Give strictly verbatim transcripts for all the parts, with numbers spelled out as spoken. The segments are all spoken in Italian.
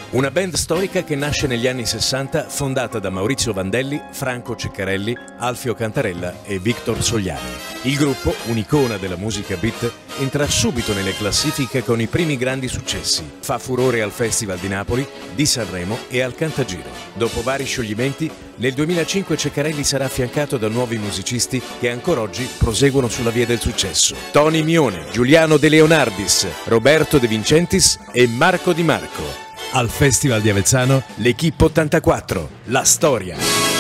Una band storica che nasce negli anni sessanta, fondata da Maurizio Vandelli, Franco Ceccarelli, Alfio Cantarella e Victor Sogliani. Il gruppo, un'icona della musica beat, entra subito nelle classifiche con i primi grandi successi. Fa furore al Festival di Napoli, di Sanremo e al Cantagiro. Dopo vari scioglimenti, nel duemilacinque Ceccarelli sarà affiancato da nuovi musicisti che ancora oggi proseguono sulla via del successo. Tony Mione, Giuliano De Leonardis, Roberto De Vincentis e Marco Di Marco. Al Festival di Avezzano, l'Equipe ottantaquattro, la storia.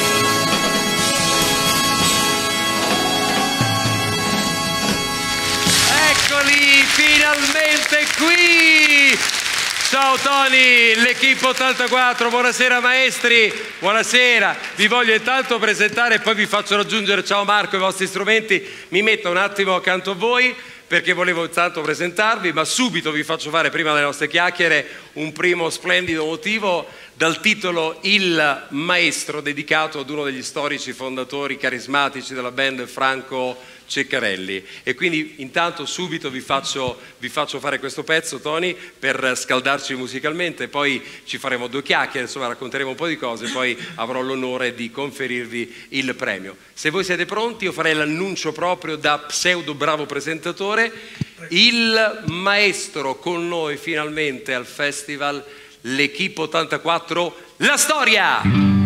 Eccoli, finalmente qui! Ciao Tony, l'Equipe ottantaquattro, buonasera maestri, buonasera. Vi voglio intanto presentare e poi vi faccio raggiungere, ciao Marco, i vostri strumenti. Mi metto un attimo accanto a voi, perché volevo intanto presentarvi, ma subito vi faccio fare, prima delle nostre chiacchiere, un primo splendido motivo dal titolo Il Maestro, dedicato ad uno degli storici fondatori carismatici della band, Franco Ceccarelli. E quindi intanto subito vi faccio, vi faccio fare questo pezzo, Tony, per scaldarci musicalmente, poi ci faremo due chiacchiere, insomma racconteremo un po' di cose, poi avrò l'onore di conferirvi il premio. Se voi siete pronti io farei l'annuncio proprio da pseudo bravo presentatore. Il maestro con noi finalmente al festival, l'Equipe ottantaquattro, la storia!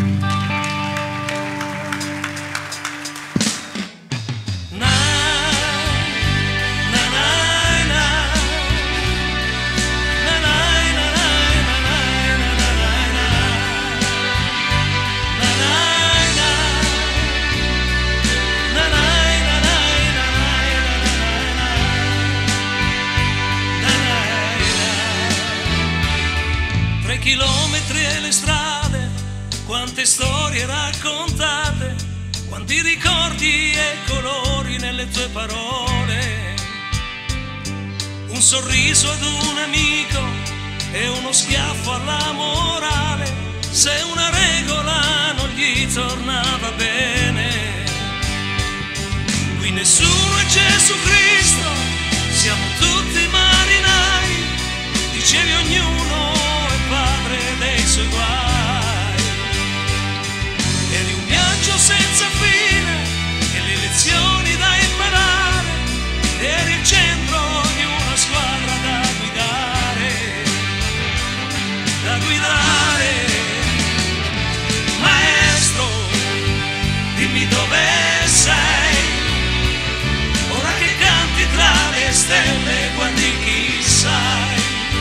Chilometri e le strade, quante storie raccontate, quanti ricordi e colori nelle tue parole. Un sorriso ad un amico e uno schiaffo alla morale, se una regola non gli tornava bene. Qui nessuno è Gesù Cristo, siamo tutti marinai, dicevi ognuno padre dei suoi guai. Eri un viaggio senza fine e le lezioni da imparare, eri il centro di una squadra da guidare, da guidare. Maestro, dimmi dove sei, ora che canti tra le stelle, guardi chi sai.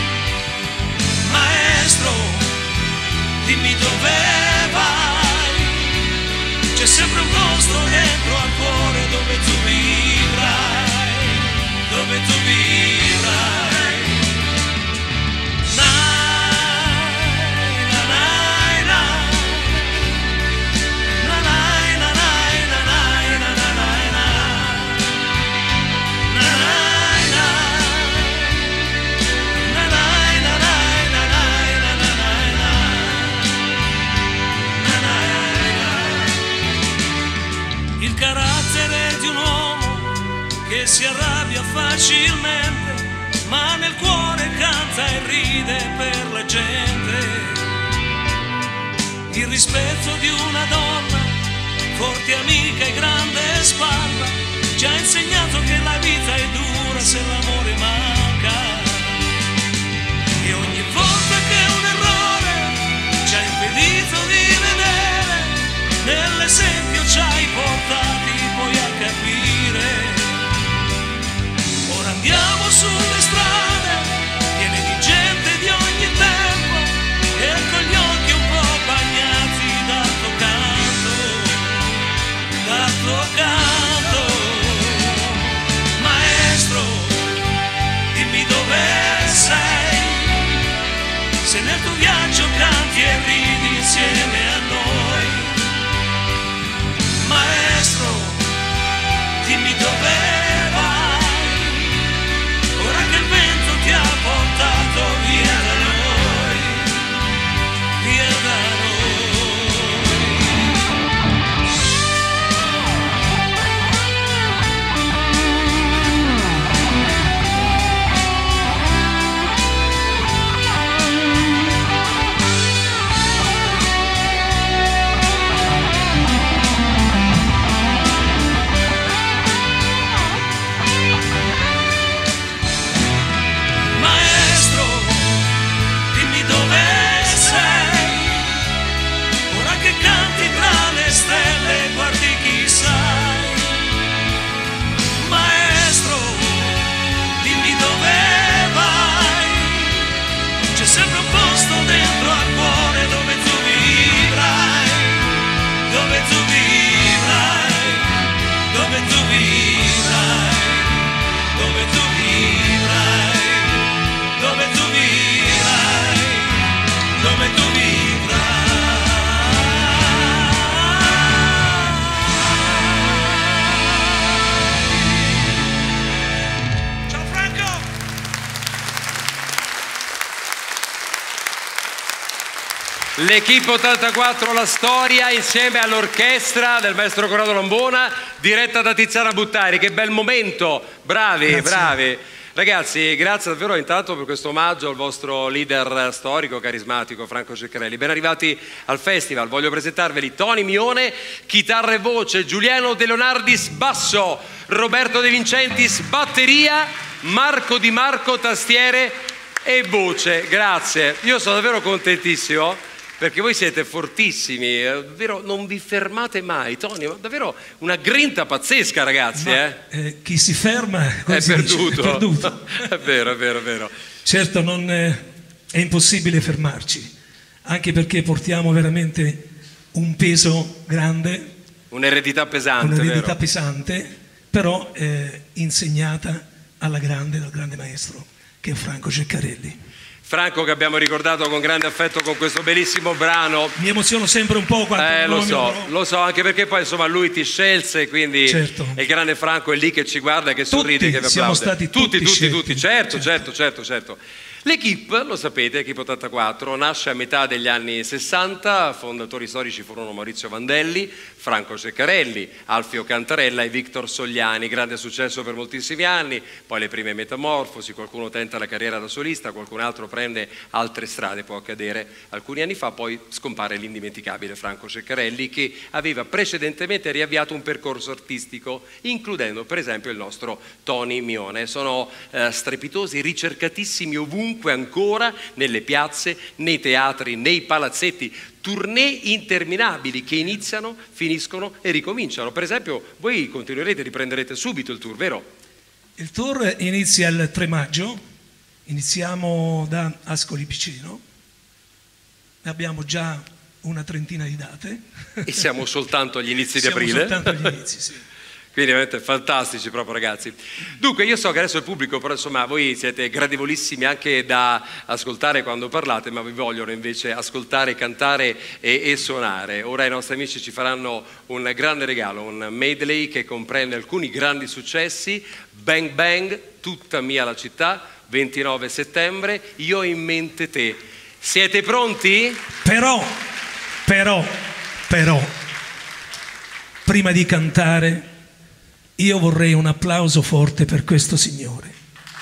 Maestro, dimmi dove vai, c'è sempre un posto dentro al cuore dove tu vivrai, dove tu vivrai. Che si arrabbia facilmente, ma nel cuore canta e ride per la gente. Il rispetto di una donna, forte amica e grande spalla, ci ha insegnato che la vita è dura se l'amore manca. E ogni volta che un errore ci ha impedito di vedere, nell'esempio ci hai portati poi a capire. Andiamo sulle strade, piene di gente di ogni tempo, e con gli occhi un po' bagnati dal tuo canto, dal tuo canto. Ma è L'Equipe ottantaquattro, la storia, insieme all'orchestra del maestro Corrado Lambona, diretta da Tiziana Buttari. Che bel momento, bravi, grazie. bravi. Ragazzi, grazie davvero intanto per questo omaggio al vostro leader storico, carismatico, Franco Ceccarelli. Ben arrivati al festival. Voglio presentarveli Tony Mione, chitarra e voce, Giuliano De Leonardis, basso, Roberto De Vincentis, batteria, Marco Di Marco, tastiere e voce. Grazie. Io sono davvero contentissimo perché voi siete fortissimi, davvero non vi fermate mai. Tony, ma davvero una grinta pazzesca, ragazzi. Ma, eh? Eh, chi si ferma è perduto. Dice, è perduto. È vero, è vero, è vero. Certo, non è, è impossibile fermarci, anche perché portiamo veramente un peso grande. Un'eredità pesante. Un'eredità vero? pesante, però eh, insegnata alla grande, dal grande maestro, che è Franco Ceccarelli. Franco, che abbiamo ricordato con grande affetto con questo bellissimo brano. Mi emoziono sempre un po' quando eh, lo so, mio... lo so, anche perché poi insomma lui ti scelse, quindi certo. il grande Franco è lì che ci guarda, che tutti sorride, che vi applaude. Siamo stati tutti, tutti, tutti, tutti, certo, certo, certo, certo, certo. L'Equipe, lo sapete, Equipe ottantaquattro, nasce a metà degli anni sessanta, fondatori storici furono Maurizio Vandelli, Franco Ceccarelli, Alfio Cantarella e Victor Sogliani, grande successo per moltissimi anni, poi le prime metamorfosi, qualcuno tenta la carriera da solista, qualcun altro prende altre strade, può accadere. Alcuni anni fa poi scompare l'indimenticabile Franco Ceccarelli, che aveva precedentemente riavviato un percorso artistico, includendo per esempio il nostro Tony Mione. Sono eh, strepitosi, ricercatissimi ovunque ancora, nelle piazze, nei teatri, nei palazzetti, tournée interminabili che iniziano, finiscono e ricominciano. Per esempio, voi continuerete, riprenderete subito il tour, vero? Il tour inizia il tre maggio, iniziamo da Ascoli Piceno, abbiamo già una trentina di date. E siamo soltanto agli inizi siamo di aprile. soltanto agli inizi, sì. Quindi veramente fantastici proprio, ragazzi. Dunque io so che adesso il pubblico, però insomma voi siete gradevolissimi anche da ascoltare quando parlate, ma vi vogliono invece ascoltare, cantare e, e suonare. Ora i nostri amici ci faranno un grande regalo, un medley che comprende alcuni grandi successi: Bang Bang, Tutta mia la città, ventinove settembre, Io ho in mente te. Siete pronti? Però, però, però, prima di cantare io vorrei un applauso forte per questo signore.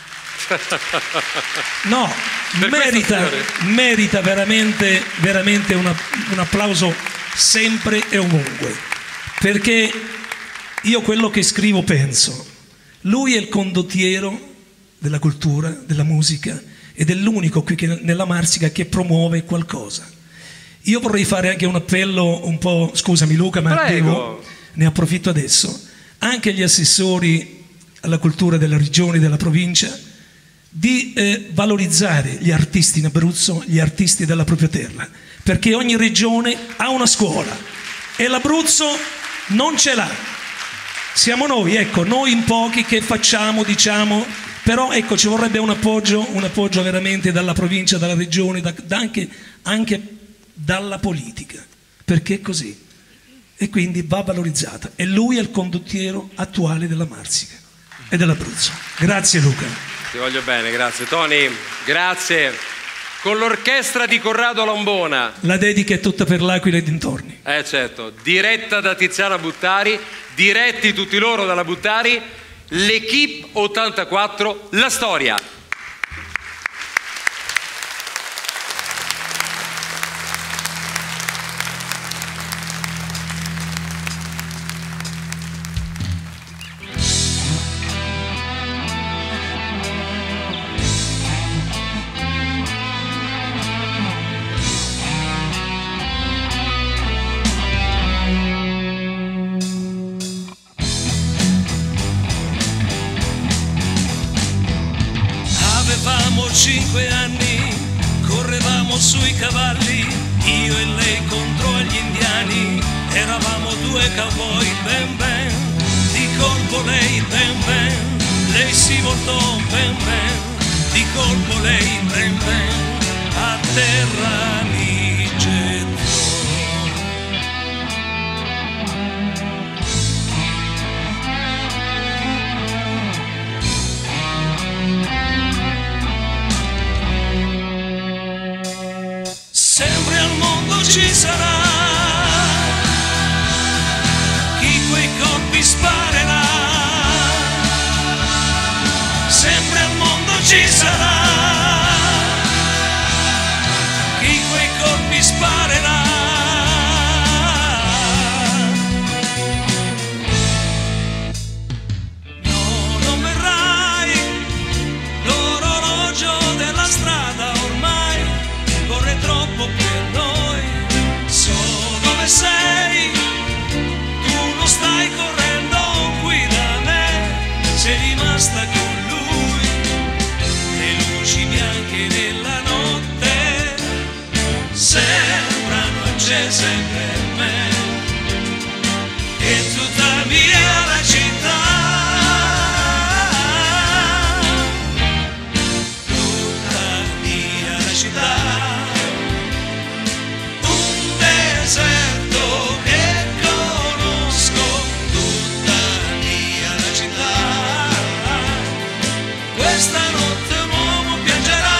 No, merita, merita veramente, veramente una, un applauso sempre e ovunque, perché io quello che scrivo penso. Lui è il condottiero della cultura, della musica, ed è l'unico qui che, nella Marsica, che promuove qualcosa. Io vorrei fare anche un appello un po', scusami Luca, ma devo, ne approfitto adesso, anche agli assessori alla cultura della regione, della provincia, di eh, valorizzare gli artisti in Abruzzo, gli artisti della propria terra, perché ogni regione ha una scuola e l'Abruzzo non ce l'ha. Siamo noi, ecco, noi in pochi che facciamo, diciamo, però ecco, ci vorrebbe un appoggio, un appoggio veramente dalla provincia, dalla regione, da, da anche, anche dalla politica, perché è così. E quindi va valorizzata. E lui è il condottiero attuale della Marsica e dell'Abruzzo. Grazie Luca. Ti voglio bene, grazie Tony, grazie. Con l'orchestra di Corrado Lambona. La dedica è tutta per l'Aquila e dintorni. Eh certo, diretta da Tiziana Buttari, diretti tutti loro dalla Buttari, l'Equipe ottantaquattro, la storia. Cinque anni, correvamo sui cavalli, io e lei contro gli indiani, eravamo due cowboy, ben ben, di colpo lei, ben ben, lei si voltò, ben ben, di colpo lei, ben ben, a terra mi gettò. Sempre al mondo bianche della notte sembrano accese per me, e tutta mia la città, tutta mia la città, un deserto che conosco, tutta mia la città, questa notte un uomo piangerà.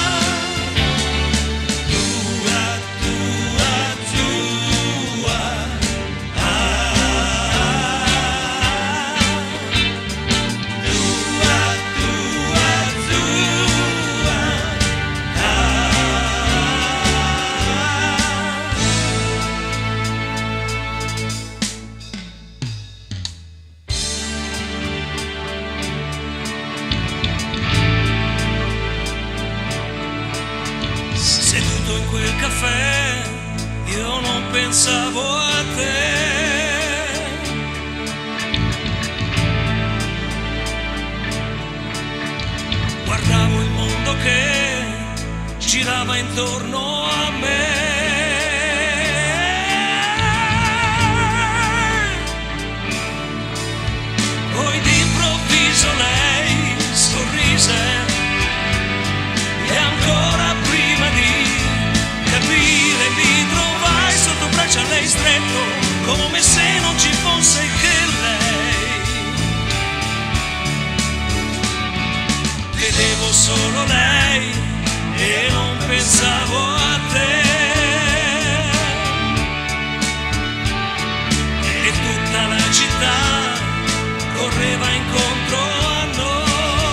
Seduto in quel caffè, io non pensavo a te. Guardavo il mondo che girava intorno a me. Poi d'improvviso lei sorrise. E ancora prima di capire mi trovai sotto braccia a lei stretto, come se non ci fosse che lei. Vedevo solo lei e non pensavo a te. E tutta la città correva incontro a noi.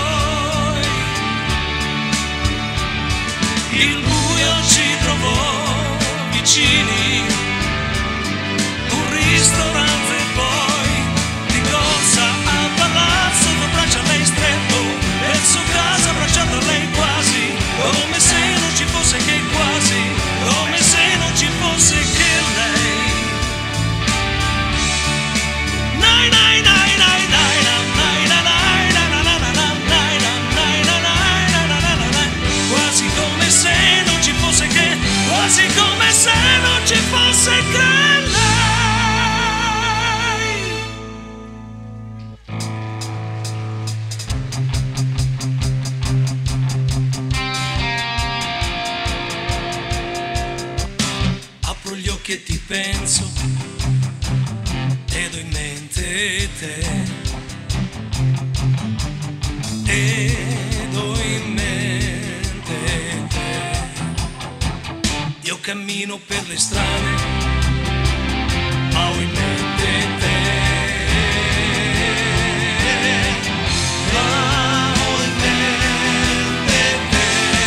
Il buio ci trovò vicini, un ristorante e poi di corsa a palazzo, sotto braccia a lei stretto, verso casa abbracciato a lei quasi, come se non ci fosse che quasi, come se non ci fosse che lei. Nai nai nai nai nai nai nai nai nai nai nai nai nai, quasi come se non ci fosse che, quasi come se non ci fosse che lei. Apro gli occhi e ti penso, ed ho in mente te, ed ho in mente te. Io cammino per le strade, ma ho in mente te. Ma ho in mente te.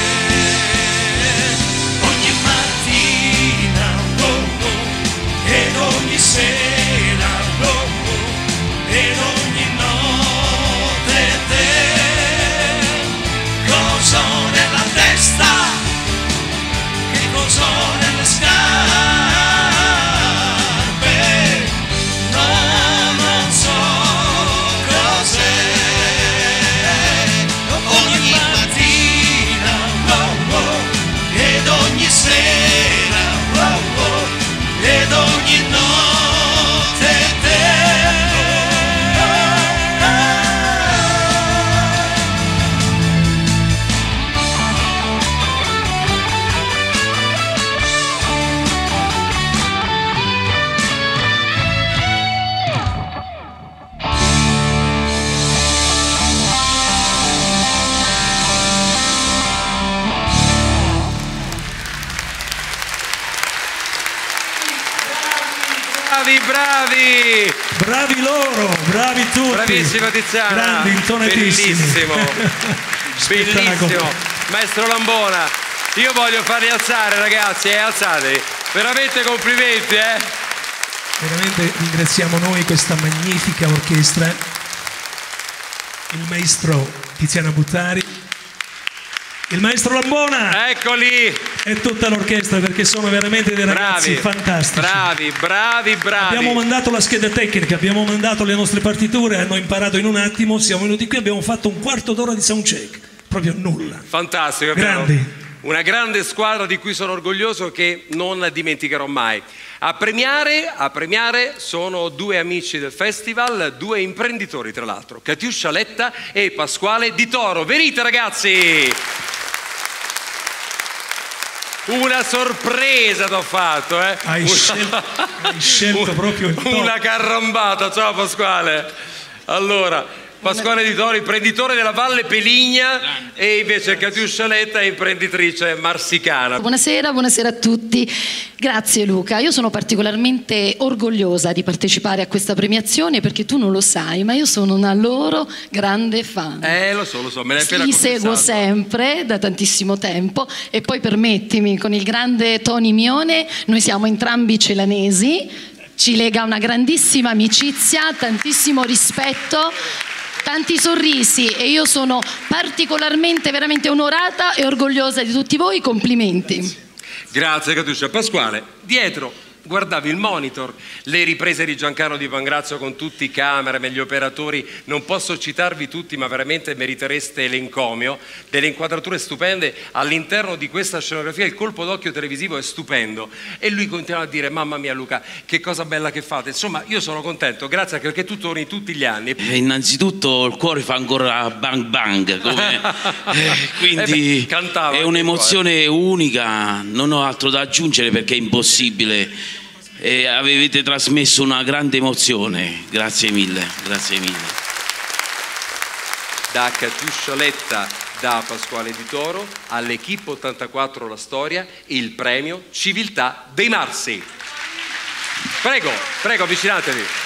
Ogni mattina, oh, oh, ed ogni sera, oh, oh, ed ogni notte te. Cosa ho nella testa? Che cosa ho nelle scarpe? No, non so cos'è. Ogni mattina, oh, oh, ed ogni sera, oh, oh, ed ogni notte te. Bravi, bravi! Bravi loro, bravi tutti. Bravissima Tiziana. Grandi, intonatissimi. Bellissimo. Bellissimo. Maestro Lambona, io voglio farli alzare, ragazzi, eh, alzatevi. Veramente complimenti, eh. Veramente ringraziamo noi questa magnifica orchestra, il maestro Tiziana Buttari, il maestro Lambona. Eccoli. E tutta l'orchestra, perché sono veramente dei ragazzi bravi, fantastici. Bravi, bravi, bravi. Abbiamo mandato la scheda tecnica, abbiamo mandato le nostre partiture, hanno imparato in un attimo, siamo venuti qui, abbiamo fatto un quarto d'ora di soundcheck. proprio nulla. Fantastico, grandi. Una grande squadra di cui sono orgoglioso, che non dimenticherò mai. A premiare, a premiare sono due amici del festival, due imprenditori tra l'altro, Catiuscia Letta e Pasquale Di Toro. Venite ragazzi! Una sorpresa t'ho fatto, eh? Hai scelto, hai scelto proprio il top. Una carrambata, ciao Pasquale. Allora, Pasquale Di Toro, imprenditore della Valle Peligna, e invece Catiuscia Letta, imprenditrice marsicana. Buonasera, buonasera a tutti. Grazie Luca, io sono particolarmente orgogliosa di partecipare a questa premiazione perché tu non lo sai, ma io sono una loro grande fan. Eh, lo so, lo so, me l'hai appena Li confessato. seguo sempre da tantissimo tempo e poi permettimi, con il grande Tony Mione, noi siamo entrambi celanesi, ci lega una grandissima amicizia, tantissimo rispetto, tanti sorrisi, e io sono particolarmente veramente onorata e orgogliosa di tutti voi. Complimenti. Grazie Catiuscia. Pasquale, dietro guardavi il monitor, le riprese di Giancarlo Di Pangrazio con tutti i cameraman, gli operatori, non posso citarvi tutti, ma veramente meritereste l'encomio, delle inquadrature stupende all'interno di questa scenografia. Il colpo d'occhio televisivo è stupendo e lui continua a dire: mamma mia Luca, che cosa bella che fate. Insomma, io sono contento, grazie, anche perché tu torni tutti gli anni. Eh, innanzitutto il cuore fa ancora bang bang, come... eh, quindi eh beh, cantava è un'emozione unica, non ho altro da aggiungere perché è impossibile. E avete trasmesso una grande emozione, grazie mille, grazie mille. Da Catiuscia Letta, da Pasquale Di Toro, all'Equipe ottantaquattro La Storia, il premio Civiltà dei Marsi. Prego, prego, avvicinatevi.